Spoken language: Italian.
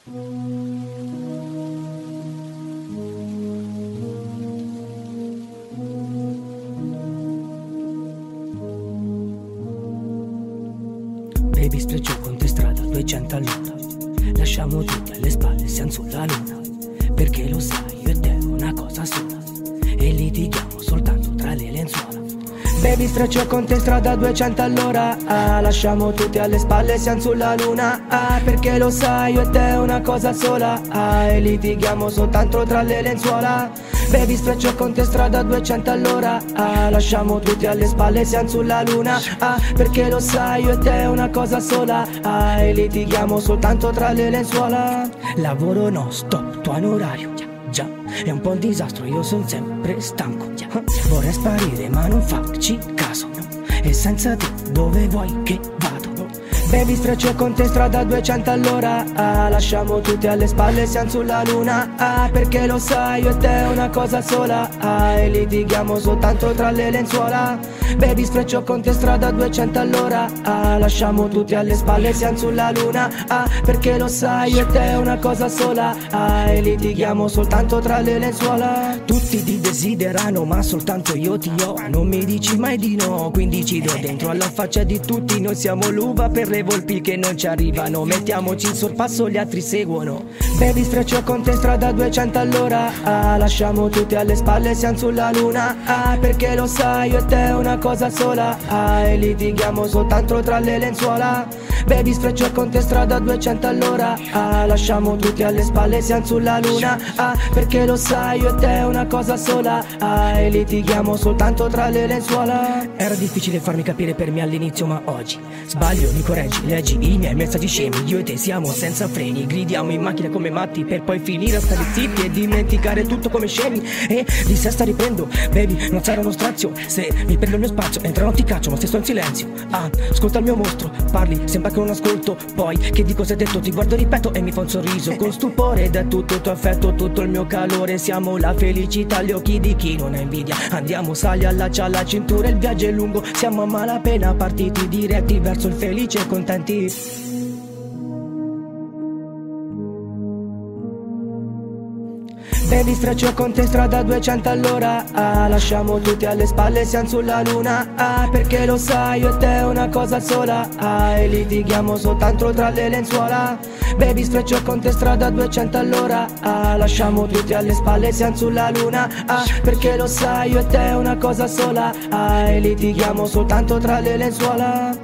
Baby, spreccio con te strada 200 all'ora. Lasciamo tutti alle spalle, siamo sulla luna. Perché lo sai, io e te una cosa sola. E litighiamo soltanto tra le lenzuola. Baby, streccio con te strada 200 all'ora. Lasciamo tutti alle spalle, siamo sulla luna. Perché lo sai, io e te una cosa sola. E litighiamo soltanto tra le lenzuola. Baby, streccio con te strada 200 all'ora. Lasciamo tutti alle spalle, siamo sulla luna. Perché lo sai, io e te una cosa sola. E litighiamo soltanto tra le lenzuola. Lavoro no stop, tu hai un orario. Già, è un po' un disastro, io sono sempre stanco. Vorrei sparire ma non farci caso. E senza te dove vuoi che vado? Baby, streccio con te strada 200 all'ora. Lasciamo tutti alle spalle, siamo sulla luna. Perché lo sai, io e te una cosa sola. E litighiamo soltanto tra le lenzuola. Baby, streccio con te strada 200 all'ora. Lasciamo tutti alle spalle, siamo sulla luna. Perché lo sai, io e te una cosa sola. E litighiamo soltanto tra le lenzuola. Tutti ti desiderano ma soltanto io ti ho. Non mi dici mai di no, quindi ci do dentro alla faccia di tutti. Noi siamo l'uva per le volpi che non ci arrivano. Mettiamoci in sorpasso, gli altri seguono. Baby, streccio con te strada 200 all'ora. Lasciamo tutti alle spalle, siamo sulla luna. Perché lo sai, io e te una cosa sola. E litighiamo soltanto tra le lenzuola. Baby, streccio con te strada 200 all'ora. Lasciamo tutti alle spalle, siamo sulla luna. Perché lo sai, io e te una cosa sola. E litighiamo soltanto tra le lenzuola. Era difficile farmi capire per me all'inizio, ma oggi sbaglio, mi correggi, leggi i miei messaggi scemi. Io e te siamo senza freni, gridiamo in macchina come matti, per poi finire a stare zitti e dimenticare tutto come scemi. E di sesta riprendo, baby, non sarò uno strazio. Se mi prendo il mio spazio, entrano ti caccio, ma se sto in silenzio. Ascolta il mio mostro, parli, sembra che non ascolto. Poi che di cosa hai detto, ti guardo, ripeto e mi fa un sorriso con stupore. Ed è tutto il tuo affetto, tutto il mio calore. Siamo la felicità agli occhi di chi non ha invidia. Andiamo, sali, allaccia la cintura, il viaggio è lungo. Siamo a malapena partiti diretti verso il felice e contenti. Baby, streccio con te strada 200 all'ora. Lasciamo tutti alle spalle, siamo sulla luna. Perché lo sai, io e te una cosa sola. E litighiamo soltanto tra le lenzuola. Baby, streccio con te strada 200 all'ora. Lasciamo tutti alle spalle, siamo sulla luna. Perché lo sai, io e te una cosa sola. E litighiamo soltanto tra le lenzuola.